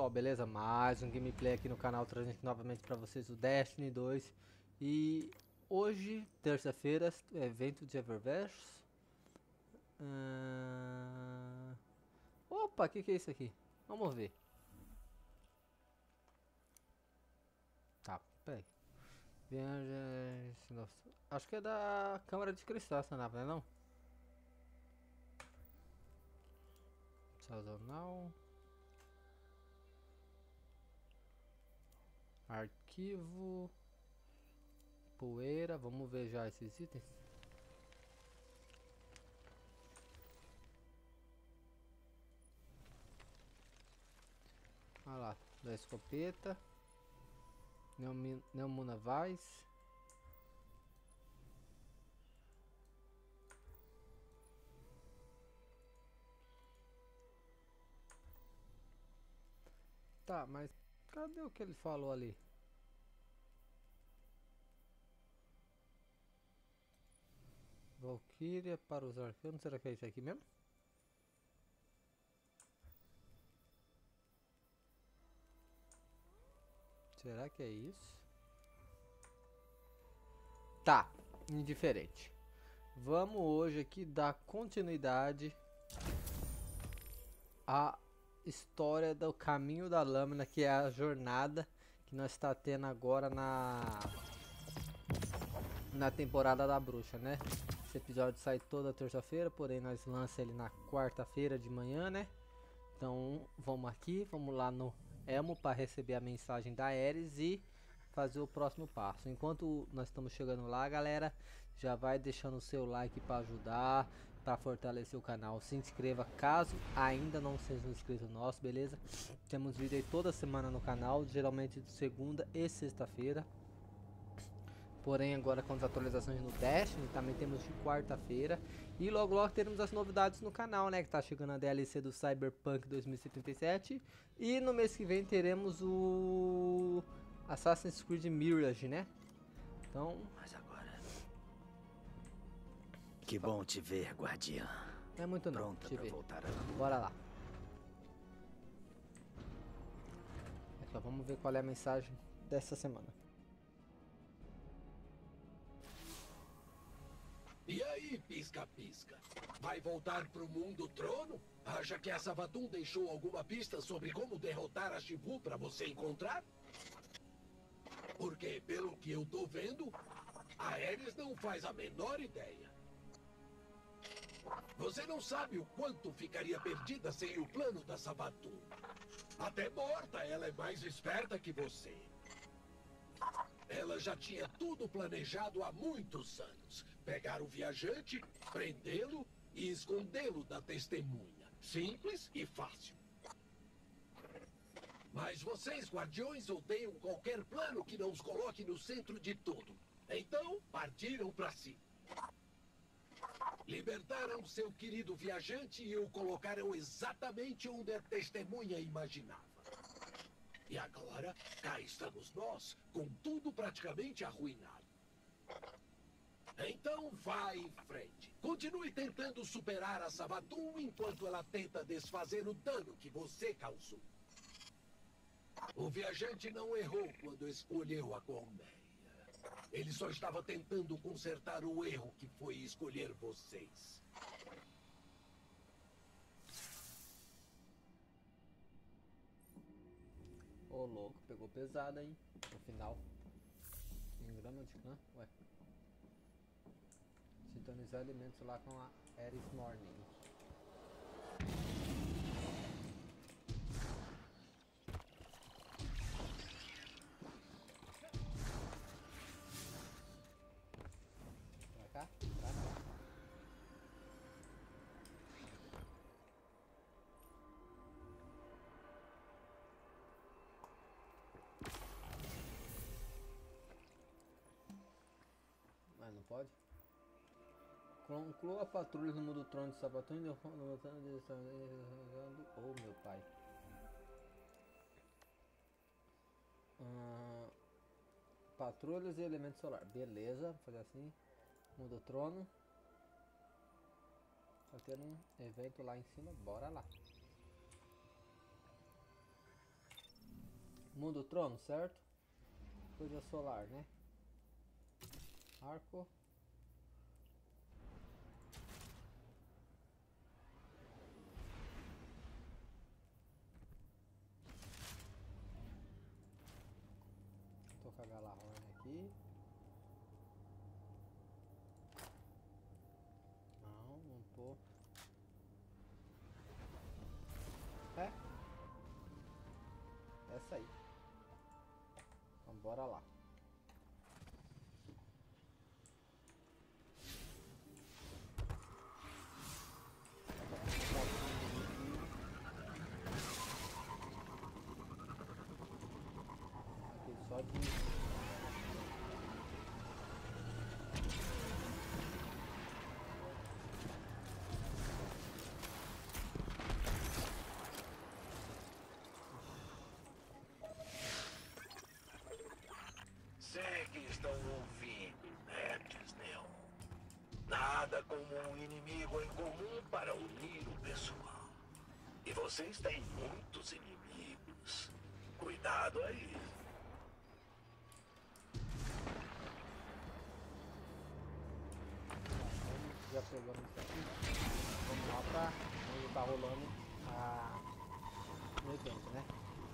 pessoal, beleza? Mais um gameplay aqui no canal, trazendo novamente para vocês o Destiny 2. E hoje, terça-feira, evento de Eververse. Opa, o que é isso aqui? Vamos ver. Tá, peraí. Acho que é da Câmara de Cristal essa nave, não? Sazonal. Arquivo. Poeira. Vamos ver já esses itens. Olha lá, da escopeta. Neomuna Vice. Tá, mas cadê o que ele falou ali? Valkyria para os arcanos, será que é isso aqui mesmo? Será que é isso? Tá, indiferente. Vamos hoje aqui dar continuidade à história do Caminho da Lâmina, que é a jornada que nós está tendo agora na temporada da bruxa, né? Esse episódio sai toda terça-feira, porém nós lançamos ele na quarta-feira de manhã, né? Então vamos lá no Elmo para receber a mensagem da Ares e fazer o próximo passo. Enquanto nós estamos chegando lá, galera, já vai deixando o seu like para ajudar, para fortalecer o canal. Se inscreva caso ainda não seja inscrito nosso, beleza? Temos vídeo aí toda semana no canal, geralmente de segunda e sexta-feira. Porém agora com as atualizações no Destiny, também temos de quarta-feira. E logo logo teremos as novidades no canal, né? Que tá chegando a DLC do Cyberpunk 2077. E no mês que vem teremos o Assassin's Creed Mirage, né? Então... Mas agora... Que bom te ver, guardiã. Não é muito não, Pronta pra voltar a... Bora lá. Aqui, ó, vamos ver qual é a mensagem dessa semana. E aí, pisca-pisca? Vai voltar pro mundo trono? Acha que a Savathûn deixou alguma pista sobre como derrotar a Xivu pra você encontrar? Porque, pelo que eu tô vendo, a Ares não faz a menor ideia. Você não sabe o quanto ficaria perdida sem o plano da Savathûn. Até morta, ela é mais esperta que você. Ela já tinha tudo planejado há muitos anos. Pegar o viajante, prendê-lo e escondê-lo da testemunha. Simples e fácil. Mas vocês, guardiões, odeiam qualquer plano que não os coloque no centro de tudo. Então, partiram para si. Libertaram seu querido viajante e o colocaram exatamente onde a testemunha imaginava. E agora, cá estamos nós, com tudo praticamente arruinado. Então vá em frente. Continue tentando superar a Savathûn enquanto ela tenta desfazer o dano que você causou. O viajante não errou quando escolheu a colmeia. Ele só estava tentando consertar o erro que foi escolher vocês. Ô louco, pegou pesado, hein? No final. Engrama de clã? Ué. Sintonizar alimentos lá com a Ares Morning. Pra cá? Pra cá. Mas não pode? Conclua a patrulha no mundo trono de Savathûn e oh meu pai. Patrulhas e elemento solar. Beleza, vou fazer assim. Mundo trono. Tá tendo um evento lá em cima. Bora lá. Mundo trono, certo? Coisa solar, né? Arco. Tô com a Galahorn aqui. Não tô. É? Essa aí. Então bora lá. Aqui só de... Sei que estão ouvindo, nerds, Neo. Nada como um inimigo em comum para unir o pessoal. E vocês têm muitos inimigos. Cuidado aí. Já pegamos isso aqui. Vamos lá pra onde tá rolando o evento, né?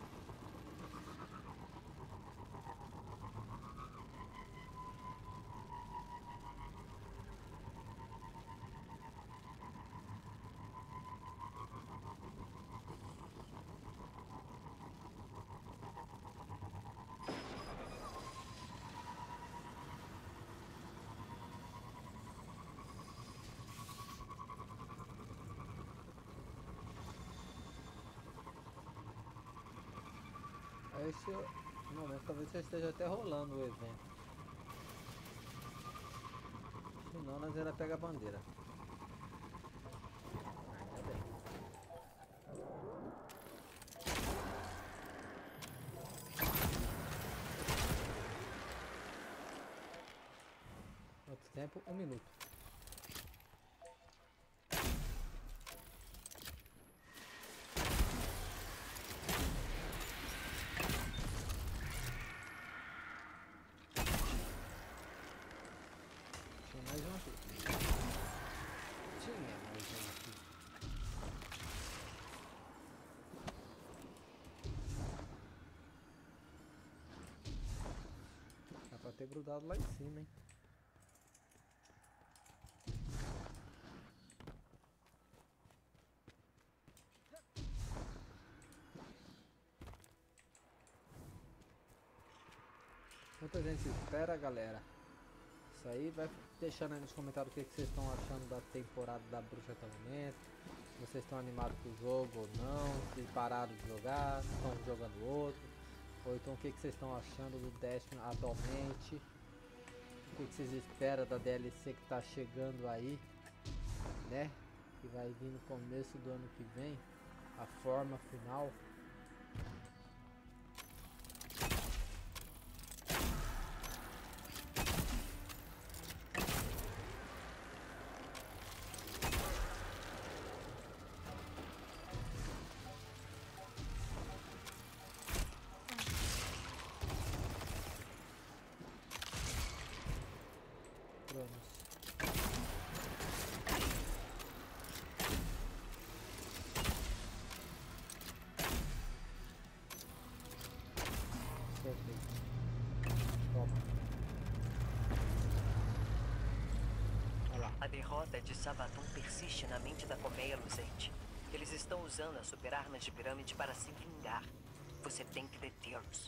Esse momento talvez já esteja até rolando o evento. Se não, nós ainda pega a bandeira. Ainda bem. Quanto tempo? 1 minuto. Mais um aqui. Tinha mais um aqui. Dá pra ter grudado lá em cima, hein? Enquanto a gente espera, galera, isso aí, vai deixando aí nos comentários o que vocês estão achando da temporada da Bruxa até o momento. Se vocês estão animados com o jogo ou não, se pararam de jogar, se estão jogando outro, ou então o que vocês estão achando do Destiny atualmente, o que vocês esperam da DLC que está chegando aí, né? Que vai vir no começo do ano que vem, a forma final. A derrota de Savathûn persiste na mente da Colmeia Luzente. Eles estão usando as super-armas de pirâmide para se vingar. Você tem que detê-los.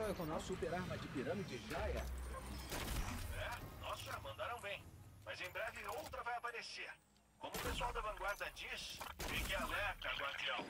constrói com A nós. super arma de pirâmide já é. Nossa, já mandaram bem. Mas em breve outra vai aparecer. Como o pessoal da vanguarda diz, fique alerta, guardião.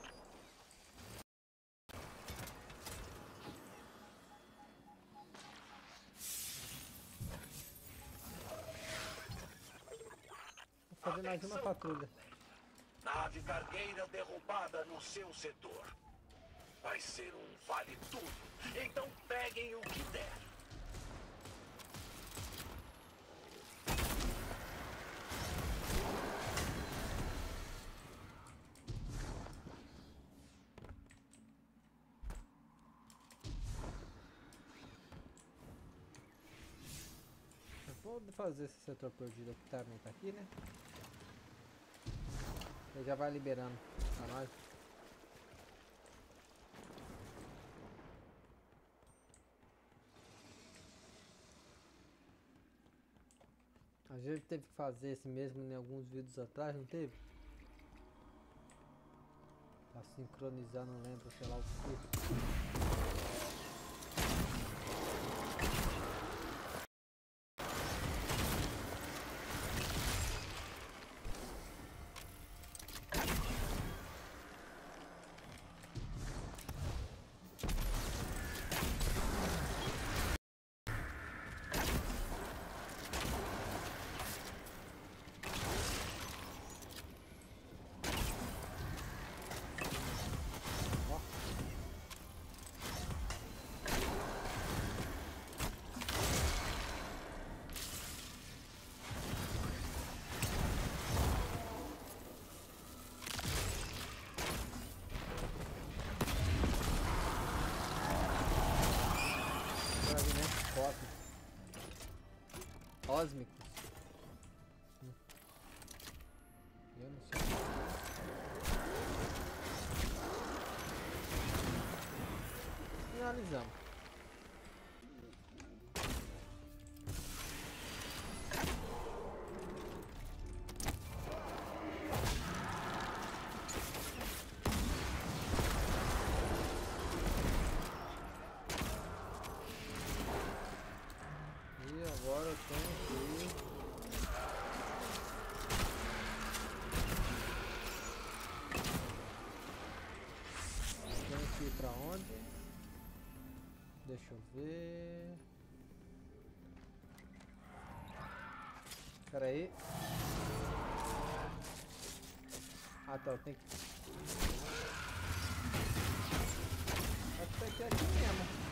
Vou fazer mais uma patrulha. Nave cargueira derrubada no seu setor. Vai ser um vale tudo. Então peguem o que der. Vou fazer esse setor perdido que também tá aqui, né? Ele já vai liberando pra nós. A gente teve que fazer esse mesmo em alguns vídeos atrás, não teve? Pra sincronizar, não lembro, sei lá o que. Cósmicos. Eu não sei. Finalizamos. Agora eu tenho que ir pra onde? Deixa eu ver. Pera aí. Ah tá, eu tenho que... Acho que é aqui mesmo.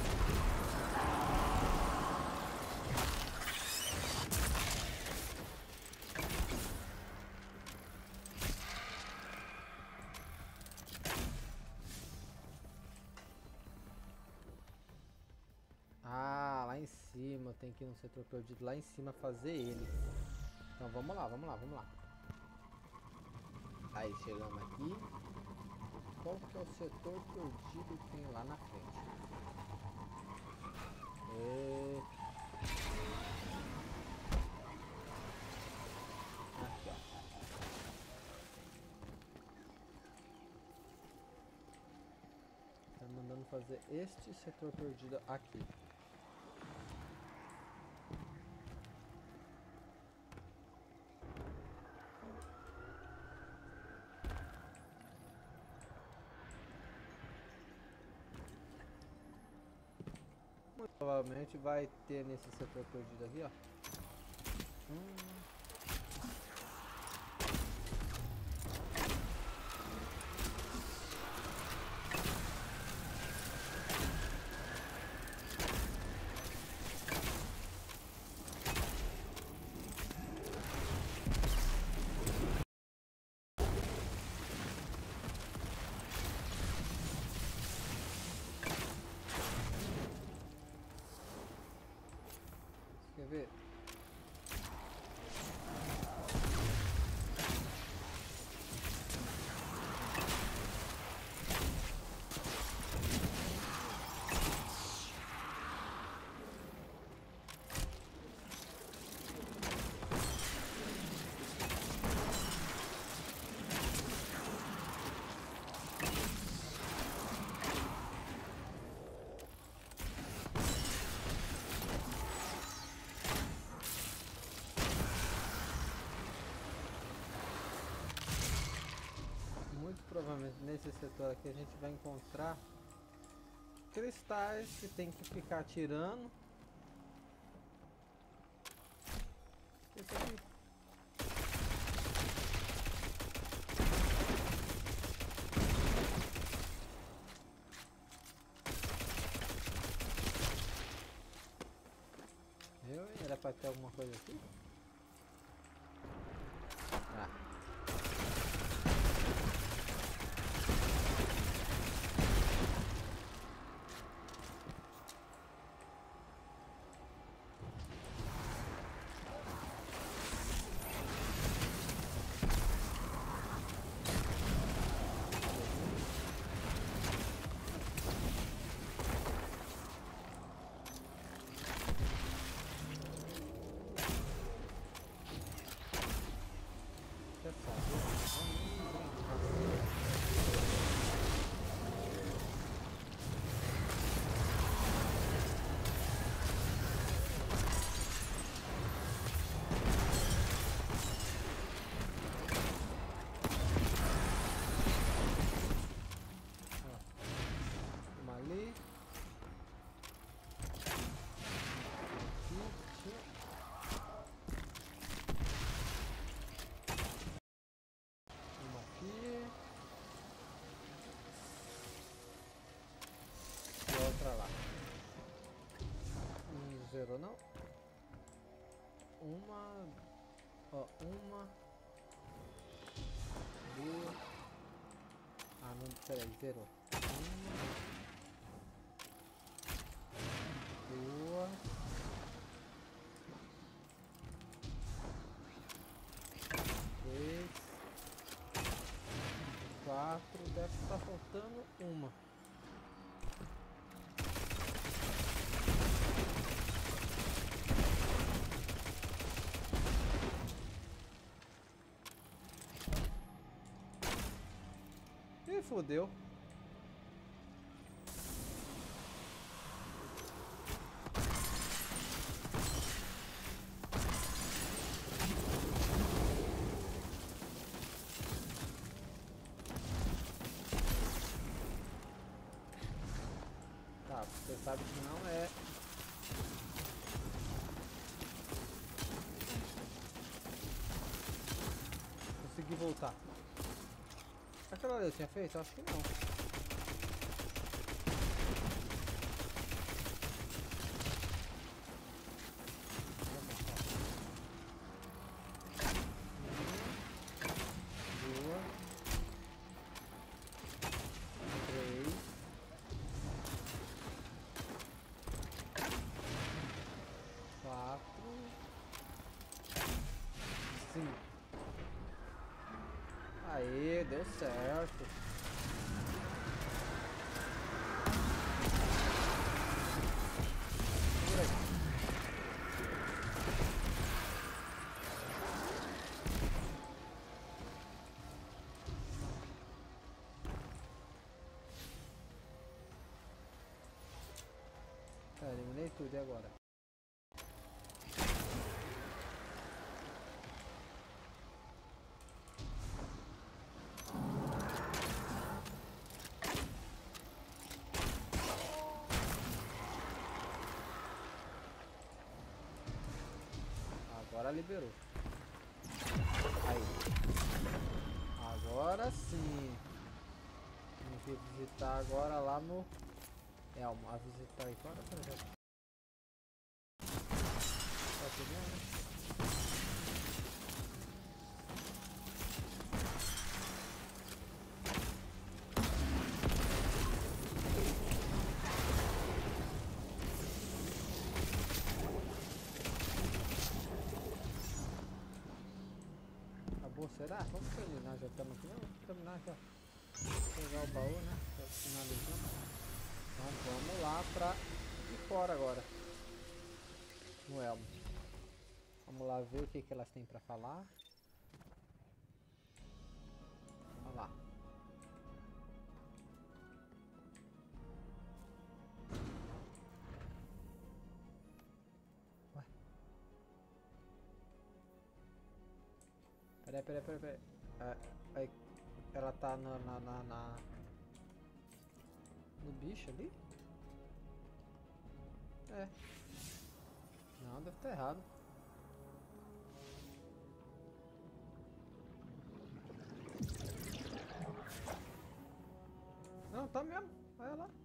Lá em cima, tem que ir no setor perdido lá em cima fazer ele. Então vamos lá, vamos lá, vamos lá. Aí chegamos aqui. Qual que é o setor perdido que tem lá na frente? Aqui, ó. Tá mandando fazer este setor perdido aqui. Provavelmente vai ter nesse setor perdido aqui, ó. Quer ver? provavelmente nesse setor aqui a gente vai encontrar cristais que tem que ficar atirando. Isso aqui. Era pra ter alguma coisa aqui? Ah. Zero não. Uma. Ó, uma. Duas. Ah, não, peraí, zerou. Uma. Duas. Três. Quatro. Deve estar faltando uma. Fodeu. Tá, você sabe que não é. Consegui voltar. Aquela ali eu tinha feito? Acho que não. Duas. Três. Quatro. Cinco. Aê, deu certo. Tá, eliminei tudo e agora? Agora liberou. Aí. Agora sim. Vamos visitar agora lá no Elmo. A visitar aí fora, por exemplo. Tá tudo bem, né? Será? Vamos terminar, já estamos aqui. Vamos terminar já. Pegar o baú, né? Já finalizando. Então vamos lá pra ir fora agora. No Elmo. Vamos lá ver o que elas têm pra falar. Vamos lá. Ué. Peraí. Aí. Ela tá no bicho ali? É. Não, deve estar errado. Não, tá mesmo. Olha lá.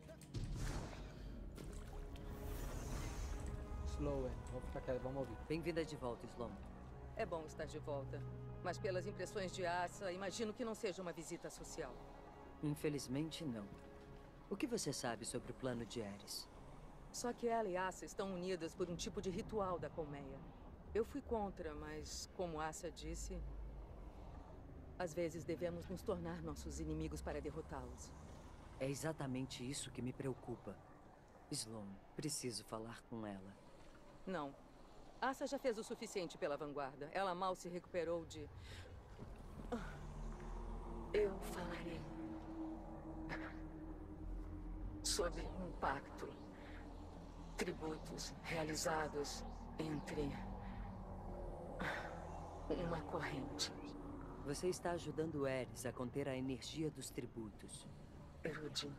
Slowen, vou ficar quieto, vamos ouvir. Bem-vinda de volta, Sloan. É bom estar de volta. Mas pelas impressões de Asa, imagino que não seja uma visita social. Infelizmente, não. O que você sabe sobre o plano de Ares? Só que ela e Asa estão unidas por um tipo de ritual da colmeia. Eu fui contra, mas como Asa disse, às vezes devemos nos tornar nossos inimigos para derrotá-los. É exatamente isso que me preocupa. Sloan, preciso falar com ela. Não. Asa já fez o suficiente pela vanguarda. Ela mal se recuperou de... Eu falarei sobre um pacto. Tributos realizados entre uma corrente. Você está ajudando Ares a conter a energia dos tributos. Erudin.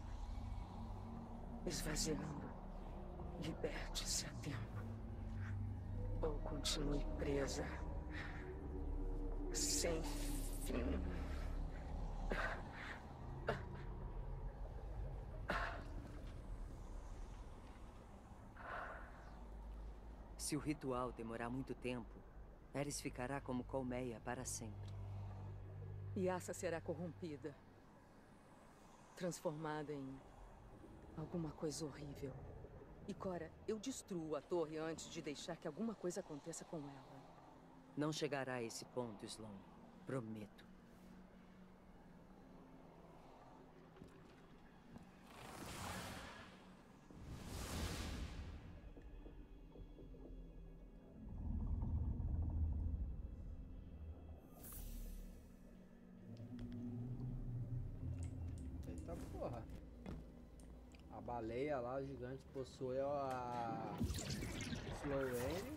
Esvaziando. Liberte-se a tempo. Ou continue presa. Sem fim. Se o ritual demorar muito tempo, Ares ficará como colmeia para sempre. E Asa será corrompida. Transformada em alguma coisa horrível. E Cora, eu destruo a torre antes de deixar que alguma coisa aconteça com ela. Não chegará a esse ponto, Sloan. Prometo. Eita porra. A baleia lá, o gigante, possui a Sloane.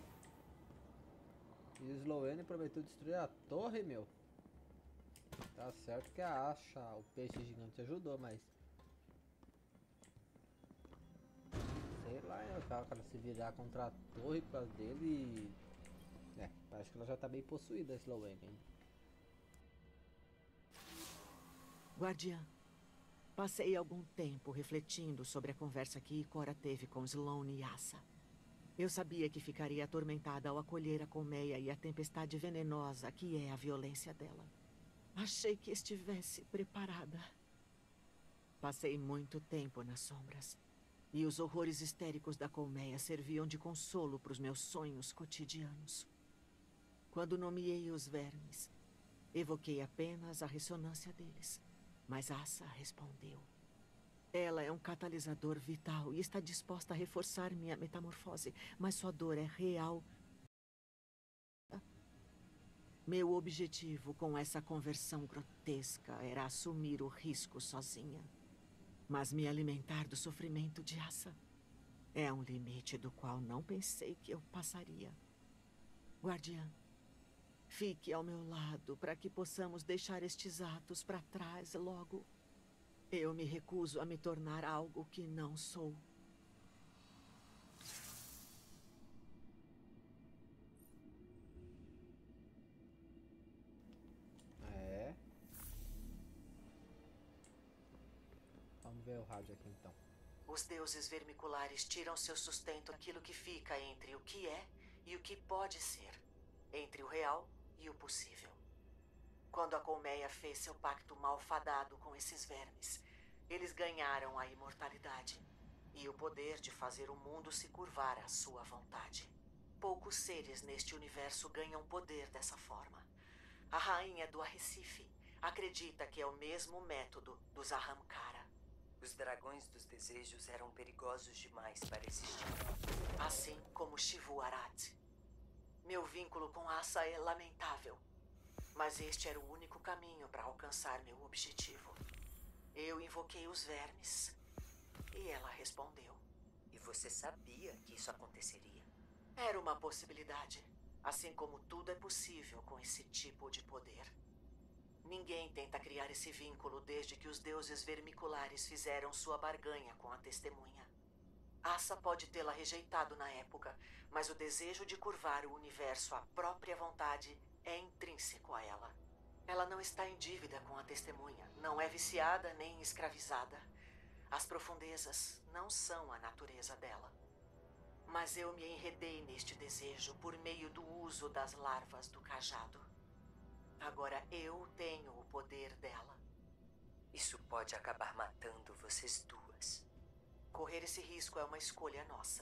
E o Sloane prometeu destruir a torre, meu. Tá certo que a Asha, o peixe gigante, ajudou, mas... sei lá, né? O cara se virar contra a torre por causa dele e... é, parece que ela já tá bem possuída, a Sloane, hein? Guardiã, passei algum tempo refletindo sobre a conversa que Ikora teve com Sloane e Asa. Eu sabia que ficaria atormentada ao acolher a colmeia e a tempestade venenosa que é a violência dela. Achei que estivesse preparada. Passei muito tempo nas sombras. E os horrores histéricos da colmeia serviam de consolo para os meus sonhos cotidianos. Quando nomeei os vermes, evoquei apenas a ressonância deles. Mas Asa respondeu. Ela é um catalisador vital e está disposta a reforçar minha metamorfose, mas sua dor é real. Meu objetivo com essa conversão grotesca era assumir o risco sozinha. Mas me alimentar do sofrimento de Asa é um limite do qual não pensei que eu passaria. Guardiã, fique ao meu lado para que possamos deixar estes atos para trás logo. Eu me recuso a me tornar algo que não sou. É. Vamos ver o rádio aqui então. Os deuses vermiculares tiram seu sustento daquilo que fica entre o que é e o que pode ser. Entre o real e o possível. Quando a colmeia fez seu pacto malfadado com esses vermes, eles ganharam a imortalidade e o poder de fazer o mundo se curvar à sua vontade. Poucos seres neste universo ganham poder dessa forma. A rainha do Arrecife acredita que é o mesmo método dos Ahamkara. Os dragões dos desejos eram perigosos demais para existir. Assim como Shivu Arati. Meu vínculo com Asa é lamentável. Mas este era o único caminho para alcançar meu objetivo. Eu invoquei os vermes. E ela respondeu. E você sabia que isso aconteceria? Era uma possibilidade. Assim como tudo é possível com esse tipo de poder. Ninguém tenta criar esse vínculo desde que os deuses vermiculares fizeram sua barganha com a testemunha. Assa pode tê-la rejeitado na época, mas o desejo de curvar o universo à própria vontade é intrínseco a ela. Ela não está em dívida com a testemunha, não é viciada nem escravizada. As profundezas não são a natureza dela. Mas eu me enredei neste desejo por meio do uso das larvas do cajado. Agora eu tenho o poder dela. Isso pode acabar matando vocês duas. Correr esse risco é uma escolha nossa.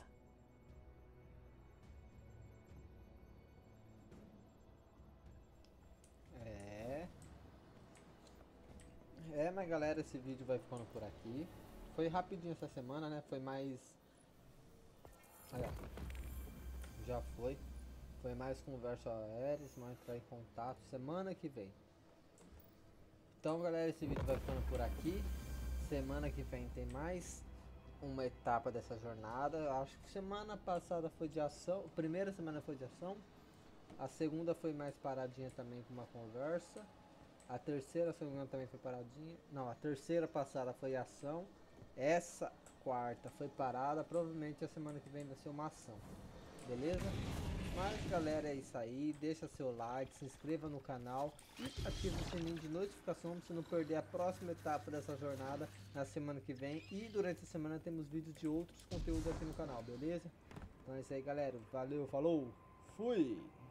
Mas galera, esse vídeo vai ficando por aqui. Foi rapidinho essa semana, né? Foi mais... Aí, ó. Já foi. Foi mais conversa aérea, vamos entrar em contato semana que vem. Então galera, esse vídeo vai ficando por aqui. Semana que vem tem mais uma etapa dessa jornada. Eu acho que semana passada foi de ação. A primeira semana foi de ação. A segunda foi mais paradinha também com uma conversa. A terceira, se não me engano, também foi paradinha. Não, a terceira passada foi ação. Essa quarta foi parada. Provavelmente a semana que vem vai ser uma ação. Beleza? Mas galera, é isso aí. Deixa seu like, se inscreva no canal e ative o sininho de notificação para você não perder a próxima etapa dessa jornada na semana que vem. E durante a semana temos vídeos de outros conteúdos aqui no canal, beleza? Então é isso aí, galera. Valeu, falou, fui!